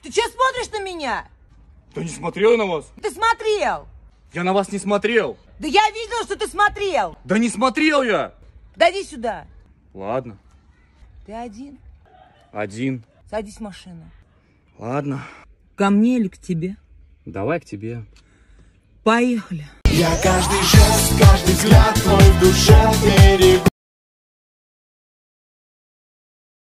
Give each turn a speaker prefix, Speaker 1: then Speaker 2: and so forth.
Speaker 1: Ты что смотришь на меня?
Speaker 2: Да не смотрел я на вас.
Speaker 1: Ты смотрел.
Speaker 2: Я на вас не смотрел.
Speaker 1: Да я видел, что ты смотрел.
Speaker 2: Да не смотрел я.
Speaker 1: Да иди сюда.
Speaker 2: Ладно.
Speaker 1: Ты один?
Speaker 2: Один.
Speaker 1: Садись в машину.
Speaker 2: Ладно.
Speaker 1: Ко мне или к тебе?
Speaker 2: Давай к тебе.
Speaker 1: Поехали.
Speaker 3: Я каждый жест, каждый взгляд твой в душе берегу.